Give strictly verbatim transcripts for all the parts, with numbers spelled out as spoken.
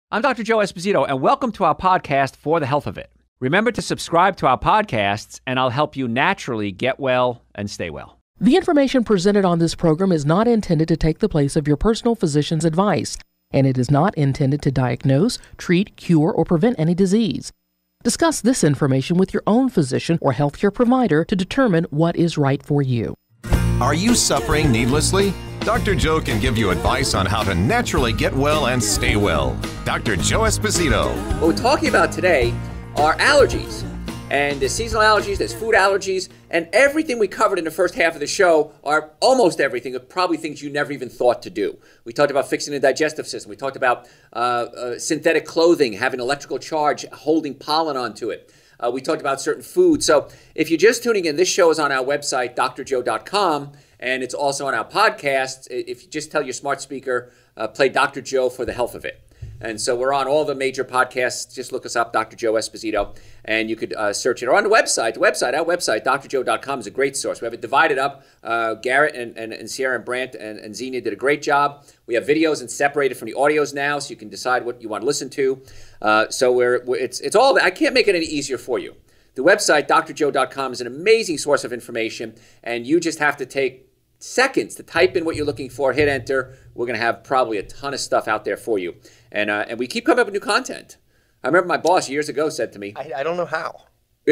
I'm Doctor Joe Esposito, and welcome to our podcast, For the Health of It. Remember to subscribe to our podcasts, and I'll help you naturally get well and stay well. The information presented on this program is not intended to take the place of your personal physician's advice, and it is not intended to diagnose, treat, cure, or prevent any disease. Discuss this information with your own physician or healthcare provider to determine what is right for you. Are you suffering needlessly? Doctor Joe can give you advice on how to naturally get well and stay well. Doctor Joe Esposito. What we're talking about today are allergies. And there's seasonal allergies, there's food allergies, and everything we covered in the first half of the show are almost everything, are probably things you never even thought to do. We talked about fixing the digestive system. We talked about uh, uh, synthetic clothing, having electrical charge, holding pollen onto it. Uh, we talked about certain foods. So if you're just tuning in, this show is on our website, D R joe dot com, and it's also on our podcast. If you just tell your smart speaker, uh, play Doctor Joe for the health of it. And so we're on all the major podcasts. Just look us up, Doctor Joe Esposito, and you could uh, search it. Or on the website, the website, our website, D R joe dot com is a great source. We have it divided up. Uh, Garrett and, and, and Sierra and Brant and, and Xenia did a great job. We have videos and separated from the audios now, so you can decide what you want to listen to. Uh, so we're, we're it's it's all. I can't make it any easier for you. The website, D R joe dot com, is an amazing source of information, and you just have to take seconds to type in what you're looking for, hit enter. We're going to have probably a ton of stuff out there for you. And uh, and we keep coming up with new content. I remember my boss years ago said to me, I, I don't know how.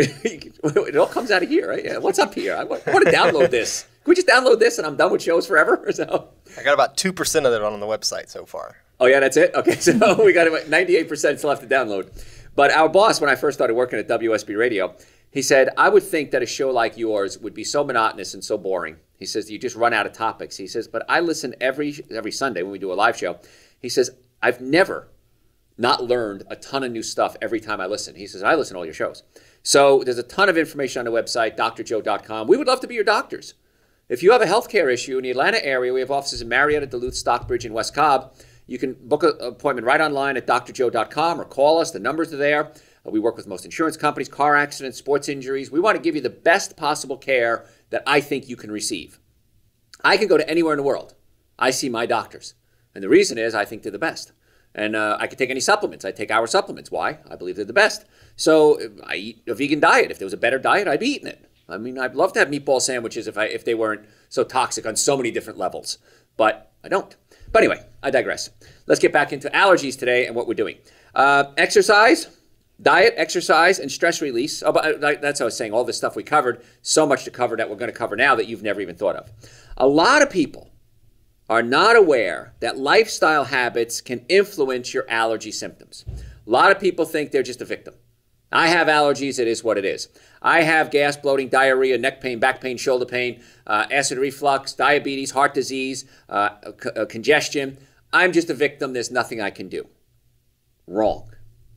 It all comes out of here, right? Yeah. What's up here? I want, I want to download this. Can we just download this and I'm done with shows forever? So I got about two percent of it on the website so far. Oh, yeah, that's it? Okay, so we got about ninety-eight percent still have to download. But our boss, when I first started working at W S B Radio, he said, I would think that a show like yours would be so monotonous and so boring. He says, you just run out of topics. He says, but I listen every every Sunday when we do a live show. He says, I've never not learned a ton of new stuff every time I listen. He says, I listen to all your shows. So there's a ton of information on the website, D R joe dot com. We would love to be your doctors. If you have a healthcare issue in the Atlanta area, we have offices in Marietta, Duluth, Stockbridge, and West Cobb. You can book an appointment right online at D R joe dot com or call us. The numbers are there. Uh, we work with most insurance companies, car accidents, sports injuries. We want to give you the best possible care that I think you can receive. I can go to anywhere in the world. I see my doctors. And the reason is I think they're the best. And uh, I could take any supplements. I take our supplements. Why? I believe they're the best. So I eat a vegan diet. If there was a better diet, I'd be eating it. I mean, I'd love to have meatball sandwiches if I if they weren't so toxic on so many different levels. But I don't. But anyway, I digress. Let's get back into allergies today and what we're doing. Uh, exercise, diet, exercise, and stress release. Oh, but that's what I was saying. All this stuff we covered, so much to cover that we're going to cover now that you've never even thought of. A lot of people are not aware that lifestyle habits can influence your allergy symptoms. A lot of people think they're just a victim. I have allergies, it is what it is. I have gas, bloating, diarrhea, neck pain, back pain, shoulder pain, uh, acid reflux, diabetes, heart disease, uh, c- uh, congestion. I'm just a victim, there's nothing I can do. Wrong.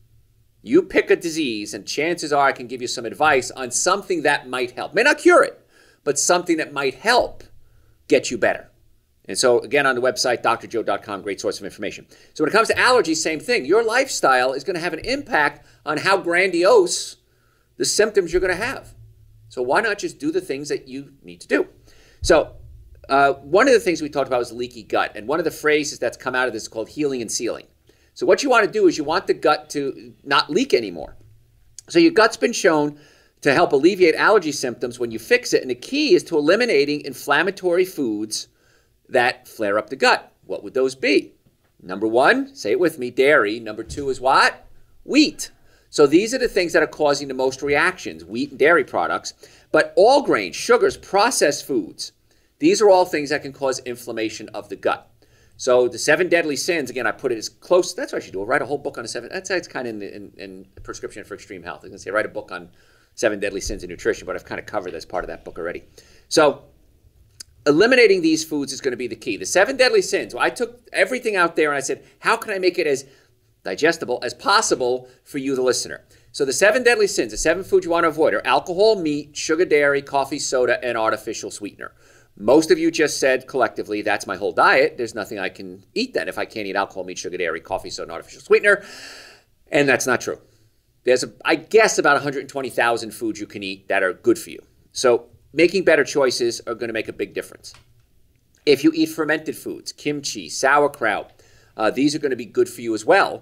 You pick a disease and chances are I can give you some advice on something that might help. May not cure it, but something that might help get you better. And so, again, on the website, D R joe dot com, great source of information. So when it comes to allergies, same thing. Your lifestyle is going to have an impact on how grandiose the symptoms you're going to have. So why not just do the things that you need to do? So uh, one of the things we talked about was leaky gut. And one of the phrases that's come out of this is called healing and sealing. So what you want to do is you want the gut to not leak anymore. So your gut's been shown to help alleviate allergy symptoms when you fix it. And the key is to eliminating inflammatory foods that flare up the gut. What would those be? Number one, say it with me, dairy. Number two is what? Wheat. So these are the things that are causing the most reactions, wheat and dairy products. But all grains, sugars, processed foods, these are all things that can cause inflammation of the gut. So the seven deadly sins, again, I put it as close. That's what I should do. I'll write a whole book on the seven. That's, that's kind of in the in, in prescription for extreme health. I was going to say write a book on seven deadly sins of nutrition, but I've kind of covered as part of that book already. So eliminating these foods is going to be the key. The seven deadly sins, well, I took everything out there and I said, how can I make it as digestible as possible for you, the listener? So the seven deadly sins, the seven foods you want to avoid are alcohol, meat, sugar, dairy, coffee, soda, and artificial sweetener. Most of you just said collectively, that's my whole diet. There's nothing I can eat then if I can't eat alcohol, meat, sugar, dairy, coffee, soda, and artificial sweetener. And that's not true. There's, a, I guess, about one hundred twenty thousand foods you can eat that are good for you. So making better choices are going to make a big difference. If you eat fermented foods, kimchi, sauerkraut, uh, these are going to be good for you as well.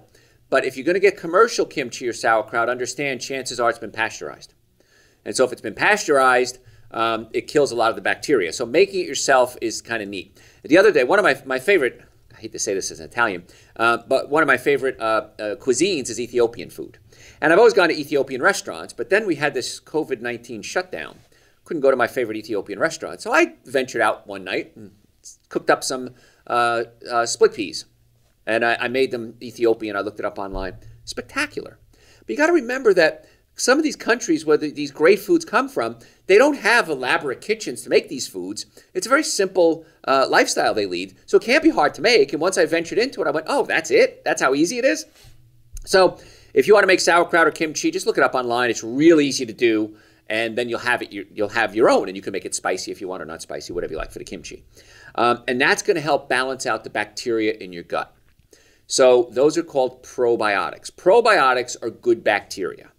But if you're going to get commercial kimchi or sauerkraut, understand chances are it's been pasteurized. And so if it's been pasteurized, um, it kills a lot of the bacteria. So making it yourself is kind of neat. The other day, one of my, my favorite, I hate to say this as an Italian, uh, but one of my favorite uh, uh, cuisines is Ethiopian food. And I've always gone to Ethiopian restaurants, but then we had this COVID nineteen shutdown. Couldn't go to my favorite Ethiopian restaurant. So I ventured out one night and cooked up some uh, uh, split peas. And I, I made them Ethiopian. I looked it up online. Spectacular. But you got to remember that some of these countries where the, these great foods come from, they don't have elaborate kitchens to make these foods. It's a very simple uh, lifestyle they lead. So it can't be hard to make. And once I ventured into it, I went, oh, that's it? That's how easy it is? So if you want to make sauerkraut or kimchi, just look it up online. It's really easy to do. And then you'll have it. You'll have your own, and you can make it spicy if you want or not spicy, whatever you like for the kimchi. Um, and that's going to help balance out the bacteria in your gut. So those are called probiotics. Probiotics are good bacteria.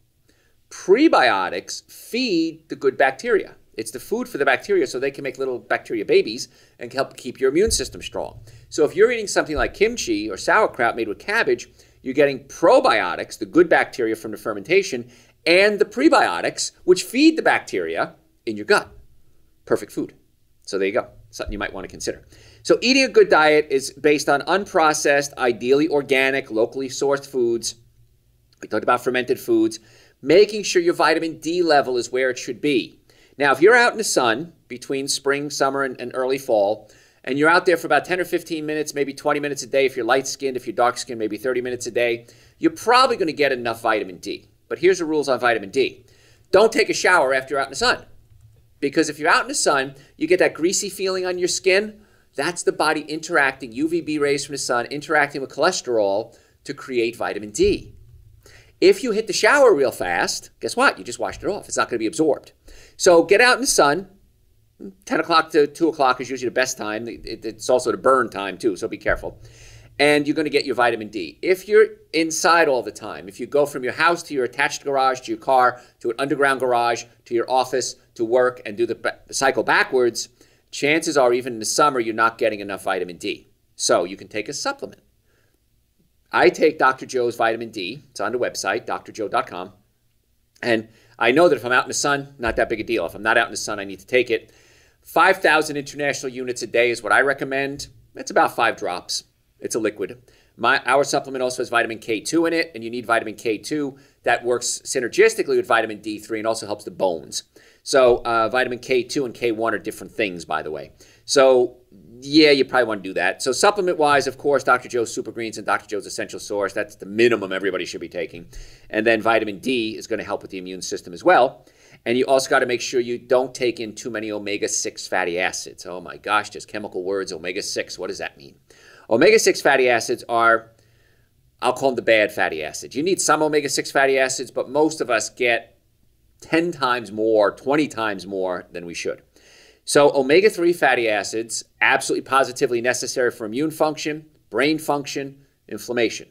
Prebiotics feed the good bacteria. It's the food for the bacteria so they can make little bacteria babies and help keep your immune system strong. So if you're eating something like kimchi or sauerkraut made with cabbage, you're getting probiotics, the good bacteria from the fermentation, and the prebiotics, which feed the bacteria in your gut. Perfect food. So there you go. Something you might want to consider. So eating a good diet is based on unprocessed, ideally organic, locally sourced foods. We talked about fermented foods. Making sure your vitamin D level is where it should be. Now, if you're out in the sun between spring, summer, and, and early fall, and you're out there for about ten or fifteen minutes, maybe twenty minutes a day, if you're light-skinned, if you're dark-skinned, maybe thirty minutes a day, you're probably going to get enough vitamin D. But here's the rules on vitamin D. Don't take a shower after you're out in the sun. Because if you're out in the sun, you get that greasy feeling on your skin. That's the body interacting, U V B rays from the sun, interacting with cholesterol to create vitamin D. If you hit the shower real fast, guess what? You just washed it off. It's not going to be absorbed. So get out in the sun. ten o'clock to two o'clock is usually the best time. It's also the burn time too, so be careful. And you're going to get your vitamin D. If you're inside all the time, if you go from your house to your attached garage, to your car, to an underground garage, to your office, to work, and do the cycle backwards, chances are even in the summer you're not getting enough vitamin D. So you can take a supplement. I take Doctor Joe's vitamin D. It's on the website, D R joe dot com. And I know that if I'm out in the sun, not that big a deal. If I'm not out in the sun, I need to take it. five thousand international units a day is what I recommend. It's about five drops. It's a liquid. My, our supplement also has vitamin K two in it, and you need vitamin K two. That works synergistically with vitamin D three and also helps the bones. So uh, vitamin K two and K one are different things, by the way. So yeah, you probably want to do that. So supplement-wise, of course, Doctor Joe's Super Greens and Doctor Joe's Essential Source. That's the minimum everybody should be taking. And then vitamin D is going to help with the immune system as well. And you also got to make sure you don't take in too many omega six fatty acids. Oh my gosh, just chemical words, omega six. What does that mean? Omega six fatty acids are, I'll call them the bad fatty acids. You need some omega six fatty acids, but most of us get ten times more, twenty times more than we should. So omega three fatty acids, absolutely positively necessary for immune function, brain function, inflammation.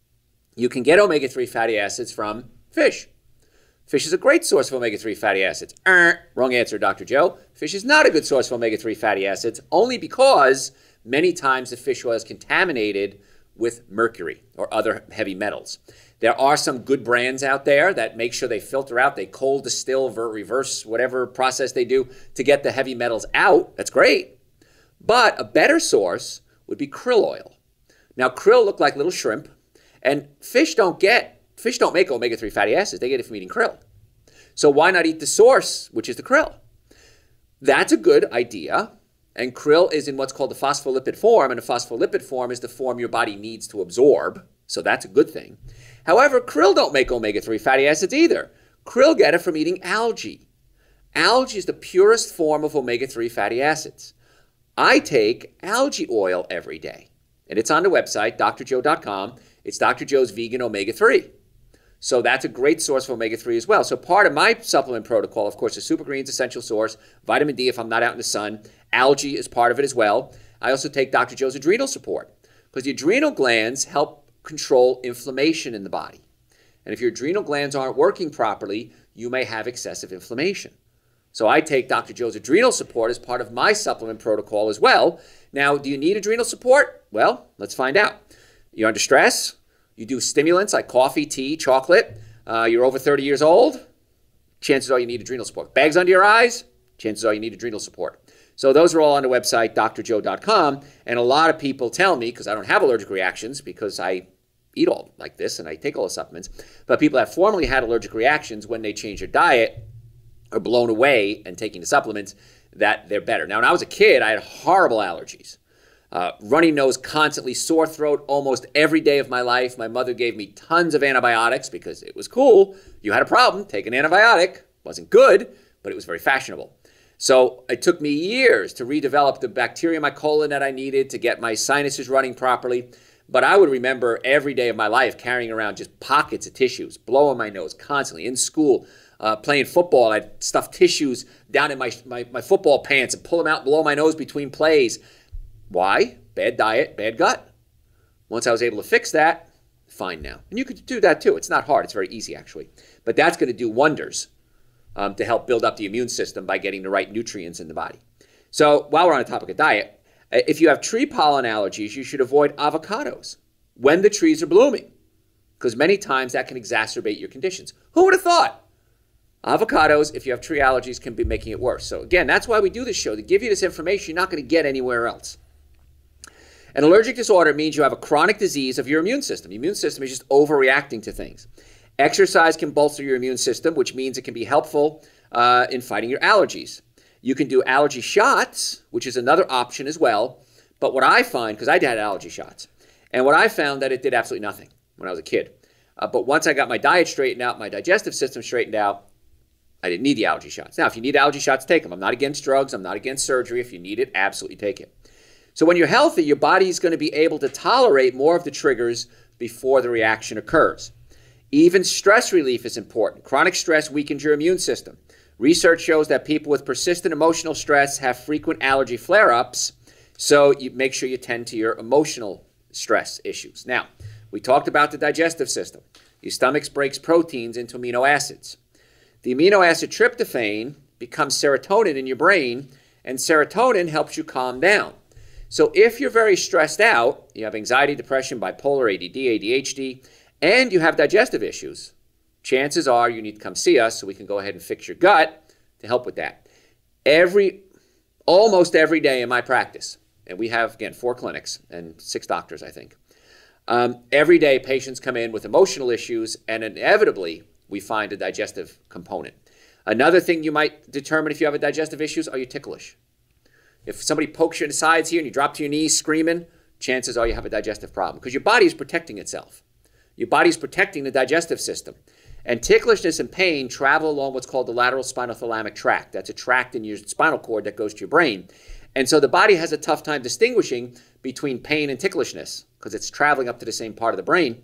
You can get omega three fatty acids from fish. Fish is a great source of omega three fatty acids. Er, wrong answer, Doctor Joe. Fish is not a good source of omega three fatty acids, only because many times the fish oil is contaminated with mercury or other heavy metals. There are some good brands out there that make sure they filter out, they cold distill, reverse whatever process they do to get the heavy metals out. That's great. But a better source would be krill oil. Now, krill look like little shrimp, and fish don't get, fish don't make omega three fatty acids. They get it from eating krill. So why not eat the source, which is the krill? That's a good idea. And krill is in what's called the phospholipid form, and the phospholipid form is the form your body needs to absorb. So that's a good thing. However, krill don't make omega three fatty acids either. Krill get it from eating algae. Algae is the purest form of omega three fatty acids. I take algae oil every day. And it's on the website, D R joe dot com. It's Doctor Joe's Vegan Omega three. So that's a great source of omega three as well. So part of my supplement protocol, of course, is Super Greens Essential Source, vitamin D if I'm not out in the sun. Algae is part of it as well. I also take Doctor Joe's Adrenal Support because the adrenal glands help control inflammation in the body. And if your adrenal glands aren't working properly, you may have excessive inflammation. So I take Doctor Joe's Adrenal Support as part of my supplement protocol as well. Now, do you need adrenal support? Well, let's find out. You're under stress? You do stimulants like coffee, tea, chocolate. Uh, you're over thirty years old. Chances are you need adrenal support. Bags under your eyes. Chances are you need adrenal support. So those are all on the website, D R joe dot com. And a lot of people tell me, because I don't have allergic reactions, because I eat all like this and I take all the supplements, but people that formerly had allergic reactions when they change their diet are blown away and taking the supplements that they're better. Now, when I was a kid, I had horrible allergies. Uh, runny nose constantly, sore throat almost every day of my life. My mother gave me tons of antibiotics because it was cool. You had a problem, take an antibiotic. Wasn't good, but it was very fashionable. So it took me years to redevelop the bacteria in my colon that I needed to get my sinuses running properly. But I would remember every day of my life carrying around just pockets of tissues, blowing my nose constantly. In school, uh, playing football, I'd stuff tissues down in my, my, my football pants and pull them out and blow my nose between plays. Why? Bad diet, bad gut. Once I was able to fix that, fine now. And you could do that too. It's not hard. It's very easy, actually. But that's going to do wonders um, to help build up the immune system by getting the right nutrients in the body. So while we're on the topic of diet, if you have tree pollen allergies, you should avoid avocados when the trees are blooming, because many times that can exacerbate your conditions. Who would have thought? Avocados, if you have tree allergies, can be making it worse. So again, that's why we do this show, to give you this information you're not going to get anywhere else. An allergic disorder means you have a chronic disease of your immune system. The immune system is just overreacting to things. Exercise can bolster your immune system, which means it can be helpful uh, in fighting your allergies. You can do allergy shots, which is another option as well. But what I find, because I had allergy shots, and what I found that it did absolutely nothing when I was a kid. Uh, but once I got my diet straightened out, my digestive system straightened out, I didn't need the allergy shots. Now, if you need allergy shots, take them. I'm not against drugs. I'm not against surgery. If you need it, absolutely take it. So when you're healthy, your body's going to be able to tolerate more of the triggers before the reaction occurs. Even stress relief is important. Chronic stress weakens your immune system. Research shows that people with persistent emotional stress have frequent allergy flare-ups, so you make sure you tend to your emotional stress issues. Now, we talked about the digestive system. Your stomach breaks proteins into amino acids. The amino acid tryptophan becomes serotonin in your brain, and serotonin helps you calm down. So if you're very stressed out, you have anxiety, depression, bipolar, A D D, A D H D, and you have digestive issues, chances are you need to come see us so we can go ahead and fix your gut to help with that. Every, almost every day in my practice, and we have, again, four clinics and six doctors, I think. Um, every day patients come in with emotional issues, and inevitably we find a digestive component. Another thing you might determine if you have a digestive issues, are you ticklish? If somebody pokes you in the sides here and you drop to your knees screaming, chances are you have a digestive problem, because your body is protecting itself. Your body is protecting the digestive system. And ticklishness and pain travel along what's called the lateral spinothalamic tract. That's a tract in your spinal cord that goes to your brain. And so the body has a tough time distinguishing between pain and ticklishness because it's traveling up to the same part of the brain.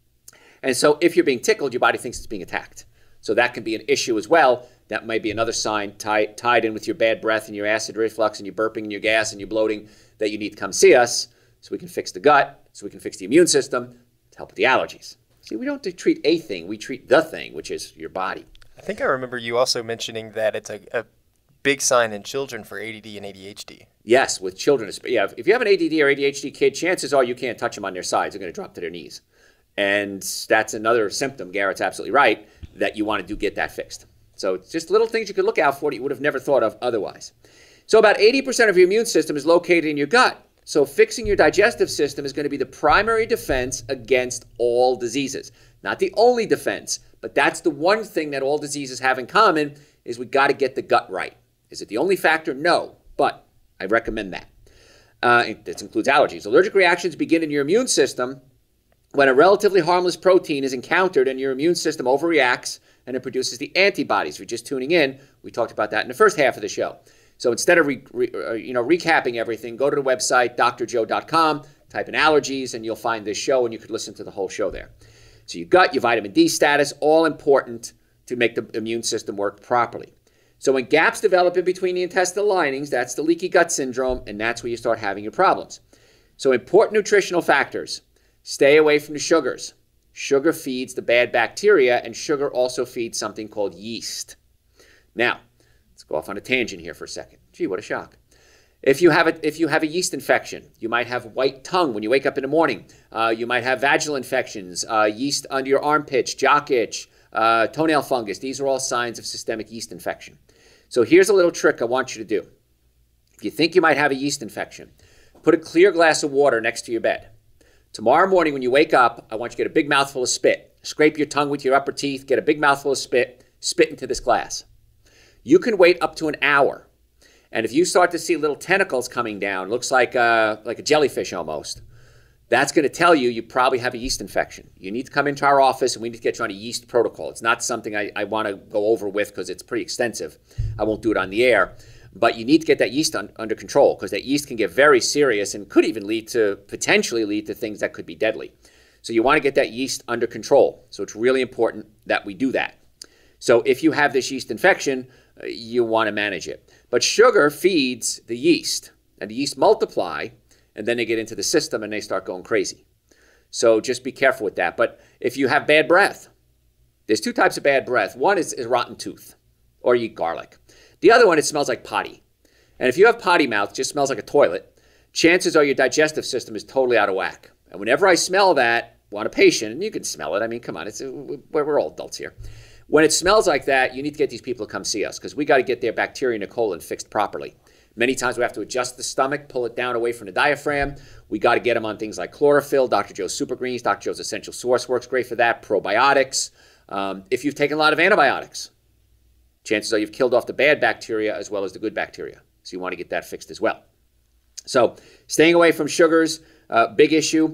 And so if you're being tickled, your body thinks it's being attacked. So that can be an issue as well. That might be another sign tied, tied in with your bad breath and your acid reflux and your burping and your gas and your bloating that you need to come see us so we can fix the gut, so we can fix the immune system to help with the allergies. See, we don't treat a thing, we treat the thing, which is your body. I think I remember you also mentioning that it's a, a big sign in children for A D D and A D H D. Yes, with children. Yeah, if you have an A D D or A D H D kid, chances are you can't touch them on their sides. They're going to drop to their knees. And that's another symptom, Garrett's absolutely right, that you want to do get that fixed. So it's just little things you could look out for that you would have never thought of otherwise. So about eighty percent of your immune system is located in your gut. So fixing your digestive system is going to be the primary defense against all diseases. Not the only defense, but that's the one thing that all diseases have in common is we got to get the gut right. Is it the only factor? No, but I recommend that. Uh, this includes allergies. Allergic reactions begin in your immune system when a relatively harmless protein is encountered and your immune system overreacts and it produces the antibodies. If you're just tuning in, we talked about that in the first half of the show. So instead of re, re, uh, you know, recapping everything, go to the website, D R joe dot com, type in allergies, and you'll find this show, and you could listen to the whole show there. So your gut, your vitamin D status, all important to make the immune system work properly. So when gaps develop in between the intestinal linings, that's the leaky gut syndrome, and that's where you start having your problems. So important nutritional factors. Stay away from the sugars. Sugar feeds the bad bacteria, and sugar also feeds something called yeast. Now, let's go off on a tangent here for a second. Gee, what a shock. If you have a, if you have a yeast infection, you might have white tongue when you wake up in the morning. Uh, you might have vaginal infections, uh, yeast under your armpits, jock itch, uh, toenail fungus. These are all signs of systemic yeast infection. So here's a little trick I want you to do. If you think you might have a yeast infection, put a clear glass of water next to your bed. Tomorrow morning when you wake up, I want you to get a big mouthful of spit. Scrape your tongue with your upper teeth, get a big mouthful of spit, spit into this glass. You can wait up to an hour. And if you start to see little tentacles coming down, looks like a, like a jellyfish almost, that's going to tell you you probably have a yeast infection. You need to come into our office and we need to get you on a yeast protocol. It's not something I, I want to go over with because it's pretty extensive. I won't do it on the air. But you need to get that yeast un, under control because that yeast can get very serious and could even lead to, potentially lead to things that could be deadly. So you want to get that yeast under control. So it's really important that we do that. So if you have this yeast infection, uh, you want to manage it. But sugar feeds the yeast, and the yeast multiply, and then they get into the system and they start going crazy. So just be careful with that. But if you have bad breath, there's two types of bad breath. One is, is rotten tooth, or you eat garlic. The other one, it smells like potty. And if you have potty mouth, it just smells like a toilet, chances are your digestive system is totally out of whack. And whenever I smell that on a patient, and you can smell it, I mean, come on, it's, we're all adults here. When it smells like that, you need to get these people to come see us because we got to get their bacteria in the colon fixed properly. Many times we have to adjust the stomach, pull it down away from the diaphragm. We got to get them on things like chlorophyll, Doctor Joe's Super Greens, Doctor Joe's Essential Source works great for that, probiotics. Um, if you've taken a lot of antibiotics, chances are you've killed off the bad bacteria as well as the good bacteria. So you want to get that fixed as well. So staying away from sugars, uh, big issue.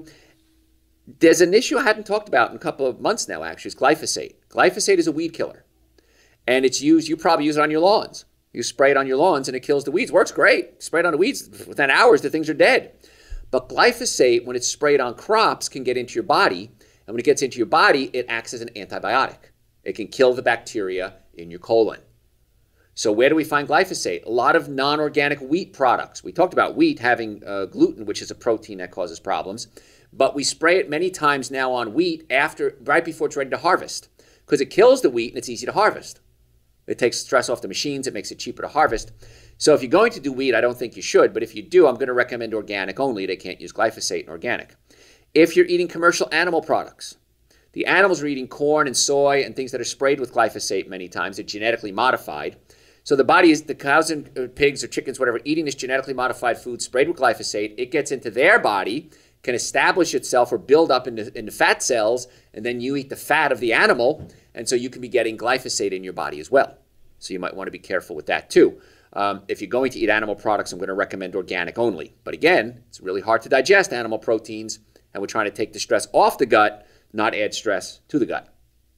There's an issue I hadn't talked about in a couple of months now, actually, is glyphosate. Glyphosate is a weed killer. And it's used, you probably use it on your lawns. You spray it on your lawns and it kills the weeds. Works great. Spray it on the weeds, within hours, the things are dead. But glyphosate, when it's sprayed on crops, can get into your body. And when it gets into your body, it acts as an antibiotic. It can kill the bacteria in your colon. So where do we find glyphosate? A lot of non-organic wheat products. We talked about wheat having uh, gluten, which is a protein that causes problems. But we spray it many times now on wheat after, right before it's ready to harvest, because it kills the wheat and it's easy to harvest. It takes stress off the machines. It makes it cheaper to harvest. So if you're going to do wheat, I don't think you should. But if you do, I'm going to recommend organic only. They can't use glyphosate in organic. If you're eating commercial animal products, the animals are eating corn and soy and things that are sprayed with glyphosate many times. They're genetically modified. So the body is, the cows and pigs or chickens, whatever, eating this genetically modified food sprayed with glyphosate. It gets into their body, can establish itself or build up into, into fat cells, and then you eat the fat of the animal, and so you can be getting glyphosate in your body as well. So you might want to be careful with that too. Um, if you're going to eat animal products, I'm going to recommend organic only. But again, it's really hard to digest animal proteins, and we're trying to take the stress off the gut, not add stress to the gut.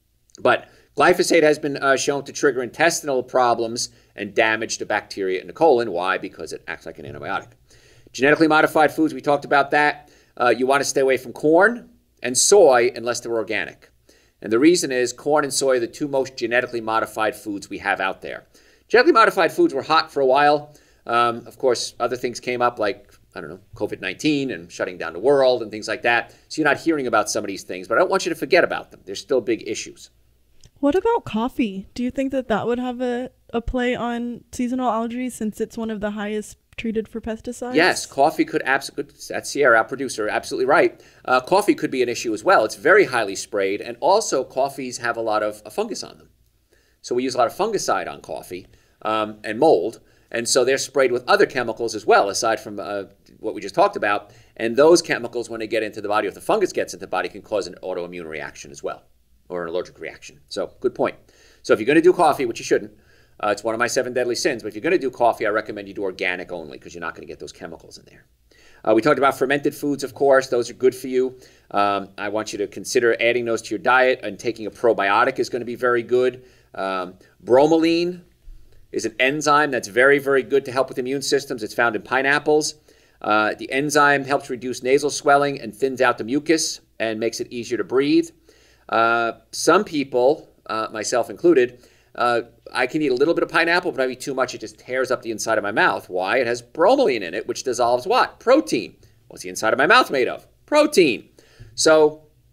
But glyphosate has been uh, shown to trigger intestinal problems and damage to bacteria in the colon. Why? Because it acts like an antibiotic. Genetically modified foods, we talked about that. Uh, you want to stay away from corn and soy unless they're organic. And the reason is corn and soy are the two most genetically modified foods we have out there. Genetically modified foods were hot for a while. Um, of course, other things came up like, I don't know, COVID nineteen and shutting down the world and things like that. So you're not hearing about some of these things, but I don't want you to forget about them. They're still big issues. What about coffee? Do you think that that would have a, a play on seasonal allergies since it's one of the highest treated for pesticides? Yes, coffee could absolutely, that's Sierra, our producer, absolutely right. Uh, coffee could be an issue as well. It's very highly sprayed, and also coffees have a lot of uh, fungus on them. So we use a lot of fungicide on coffee um, and mold, and so they're sprayed with other chemicals as well, aside from uh, what we just talked about. And those chemicals, when they get into the body, if the fungus gets into the body, can cause an autoimmune reaction as well, or an allergic reaction. So good point. So if you're going to do coffee, which you shouldn't, Uh, it's one of my seven deadly sins. But if you're going to do coffee, I recommend you do organic only because you're not going to get those chemicals in there. Uh, we talked about fermented foods, of course. Those are good for you. Um, I want you to consider adding those to your diet, and taking a probiotic is going to be very good. Um, bromelain is an enzyme that's very, very good to help with immune systems. It's found in pineapples. Uh, the enzyme helps reduce nasal swelling and thins out the mucus and makes it easier to breathe. Uh, some people, uh, myself included, Uh, I can eat a little bit of pineapple, but if I eat too much, it just tears up the inside of my mouth. Why? It has bromelain in it, which dissolves what? Protein. What's the inside of my mouth made of? Protein. So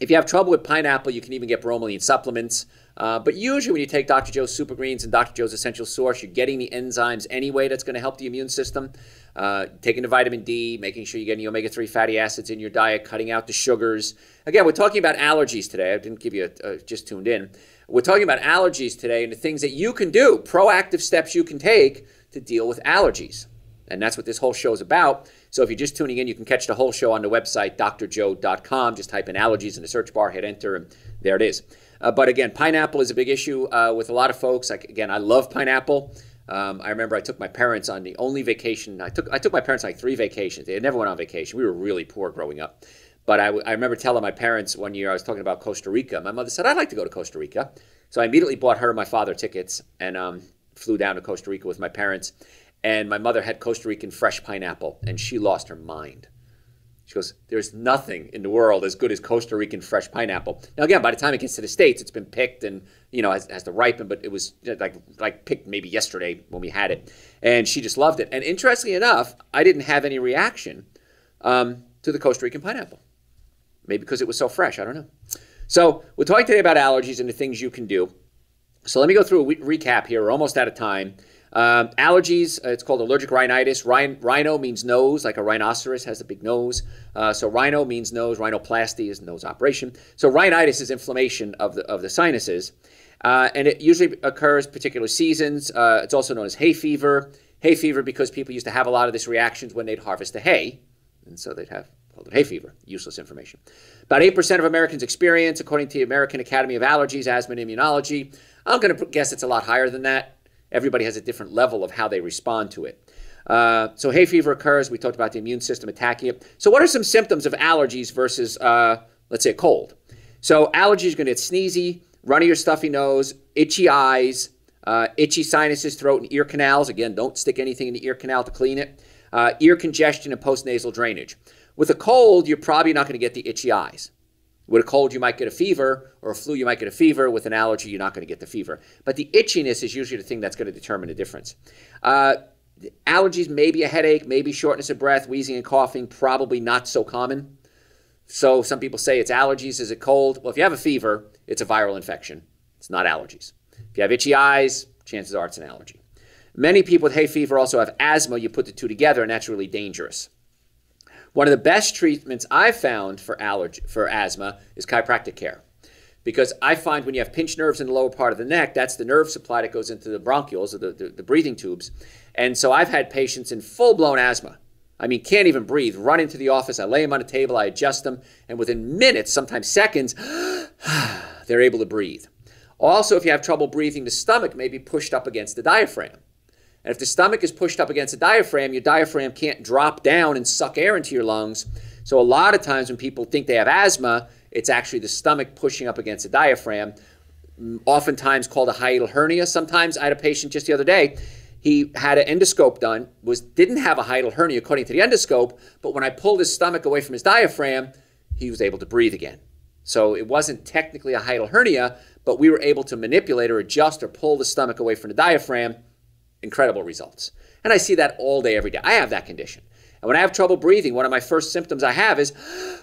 If you have trouble with pineapple, you can even get bromelain supplements. Uh, but usually when you take Doctor Joe's Super Greens and Doctor Joe's Essential Source, you're getting the enzymes anyway that's going to help the immune system. Uh, taking the vitamin D, making sure you're getting the omega three fatty acids in your diet, cutting out the sugars. Again, we're talking about allergies today. I didn't give you a, uh, just tuned in. We're talking about allergies today and the things that you can do, proactive steps you can take to deal with allergies. And that's what this whole show is about. So if you're just tuning in, you can catch the whole show on the website, D R joe dot com. Just type in allergies in the search bar, hit enter, and there it is. Uh, but again, pineapple is a big issue uh, with a lot of folks. Like, again, I love pineapple. Um, I remember I took my parents on the only vacation. I took I took my parents on like three vacations. They never went on vacation. We were really poor growing up. But I, I remember telling my parents one year, I was talking about Costa Rica. My mother said, I'd like to go to Costa Rica. So I immediately bought her and my father tickets and um, flew down to Costa Rica with my parents. And my mother had Costa Rican fresh pineapple, and she lost her mind. She goes, there's nothing in the world as good as Costa Rican fresh pineapple. Now, again, by the time it gets to the States, it's been picked and, you know, has, has to ripen, but it was like like picked maybe yesterday when we had it. And she just loved it. And interestingly enough, I didn't have any reaction um, to the Costa Rican pineapple. Maybe because it was so fresh, I don't know. So we're talking today about allergies and the things you can do. So let me go through a recap here. We're almost out of time. Um, allergies, uh, it's called allergic rhinitis. Rhin rhino means nose, like a rhinoceros has a big nose. Uh, so rhino means nose. Rhinoplasty is nose operation. So rhinitis is inflammation of the, of the sinuses. Uh, and it usually occurs particular seasons. Uh, it's also known as hay fever. Hay fever because people used to have a lot of this reactions when they'd harvest the hay. And so they'd have called it hay fever. Useless information. About eight percent of Americans experience, according to the American Academy of Allergies, Asthma and Immunology. I'm going to guess it's a lot higher than that. Everybody has a different level of how they respond to it. Uh, so hay fever occurs. We talked about the immune system attacking it. So what are some symptoms of allergies versus, uh, let's say, a cold? So allergies are going to get sneezy, runny or stuffy nose, itchy eyes, uh, itchy sinuses, throat and ear canals. Again, don't stick anything in the ear canal to clean it. Uh, ear congestion and postnasal drainage. With a cold, you're probably not going to get the itchy eyes. With a cold, you might get a fever, or a flu, you might get a fever. With an allergy, you're not going to get the fever. But the itchiness is usually the thing that's going to determine the difference. Uh, allergies, maybe a headache, maybe shortness of breath, wheezing and coughing, probably not so common. So some people say it's allergies. Is it cold? Well, if you have a fever, it's a viral infection. It's not allergies. If you have itchy eyes, chances are it's an allergy. Many people with hay fever also have asthma. You put the two together, and that's really dangerous. One of the best treatments I've found for allergy, for asthma is chiropractic care. Because I find when you have pinched nerves in the lower part of the neck, that's the nerve supply that goes into the bronchioles, or the, the, the breathing tubes. And so I've had patients in full-blown asthma. I mean, can't even breathe. Run into the office, I lay them on a table, I adjust them, and within minutes, sometimes seconds, they're able to breathe. Also, if you have trouble breathing, the stomach may be pushed up against the diaphragm. And if the stomach is pushed up against the diaphragm, your diaphragm can't drop down and suck air into your lungs. So a lot of times when people think they have asthma, it's actually the stomach pushing up against the diaphragm, oftentimes called a hiatal hernia. Sometimes I had a patient just the other day. He had an endoscope done, was didn't have a hiatal hernia according to the endoscope, but when I pulled his stomach away from his diaphragm, he was able to breathe again. So it wasn't technically a hiatal hernia, but we were able to manipulate or adjust or pull the stomach away from the diaphragm. Incredible results. And I see that all day, every day. I have that condition. And when I have trouble breathing, one of my first symptoms I have is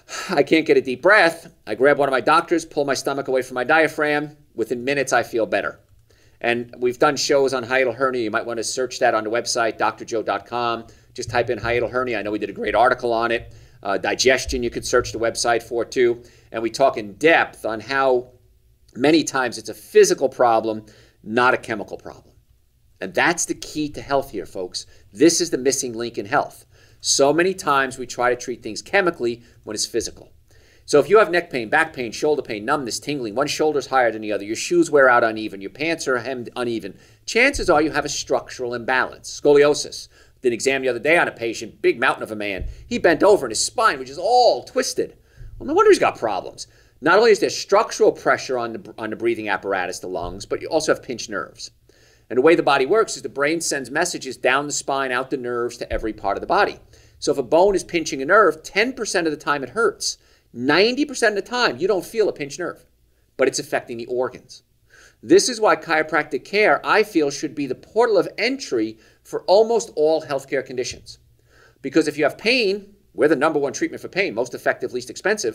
I can't get a deep breath. I grab one of my doctors, pull my stomach away from my diaphragm. Within minutes, I feel better. And we've done shows on hiatal hernia. You might want to search that on the website, D R joe dot com. Just type in hiatal hernia. I know we did a great article on it. Uh, digestion, you could search the website for too. And we talk in depth on how many times it's a physical problem, not a chemical problem. And that's the key to health here, folks. This is the missing link in health. So many times we try to treat things chemically when it's physical. So if you have neck pain, back pain, shoulder pain, numbness, tingling, one shoulder's higher than the other, your shoes wear out uneven, your pants are hemmed uneven, chances are you have a structural imbalance. Scoliosis. Did an exam the other day on a patient, big mountain of a man. He bent over and his spine, which is all twisted. Well, no wonder he's got problems. Not only is there structural pressure on the, on the breathing apparatus, the lungs, but you also have pinched nerves. And the way the body works is the brain sends messages down the spine, out the nerves to every part of the body. So if a bone is pinching a nerve, ten percent of the time it hurts. ninety percent of the time you don't feel a pinched nerve, but it's affecting the organs. This is why chiropractic care, I feel, should be the portal of entry for almost all healthcare conditions. Because if you have pain, we're the number one treatment for pain, most effective, least expensive.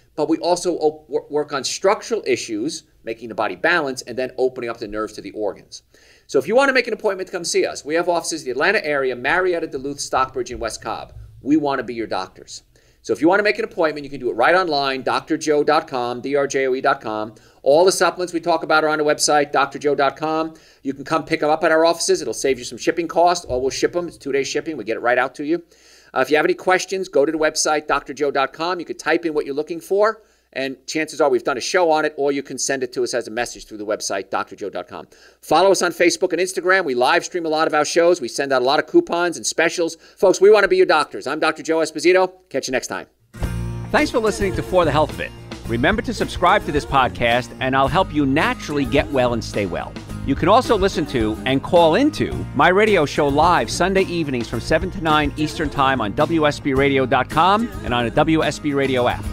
but we also op- work on structural issues, making the body balance, and then opening up the nerves to the organs. So if you want to make an appointment to come see us, we have offices in the Atlanta area, Marietta, Duluth, Stockbridge, and West Cobb. We want to be your doctors. So if you want to make an appointment, you can do it right online, D R joe dot com, D R J O E dot com. All the supplements we talk about are on the website, D R joe dot com. You can come pick them up at our offices. It'll save you some shipping costs, or we'll ship them. It's two-day shipping. We get it right out to you. Uh, if you have any questions, go to the website, D R joe dot com. You can type in what you're looking for, and chances are we've done a show on it, or you can send it to us as a message through the website, D R joe dot com. Follow us on Facebook and Instagram. We live stream a lot of our shows. We send out a lot of coupons and specials. Folks, we want to be your doctors. I'm Doctor Joe Esposito. Catch you next time. Thanks for listening to For the Health Fit. Remember to subscribe to this podcast, and I'll help you naturally get well and stay well. You can also listen to and call into my radio show live Sunday evenings from seven to nine Eastern Time on W S B radio dot com and on a W S B Radio app.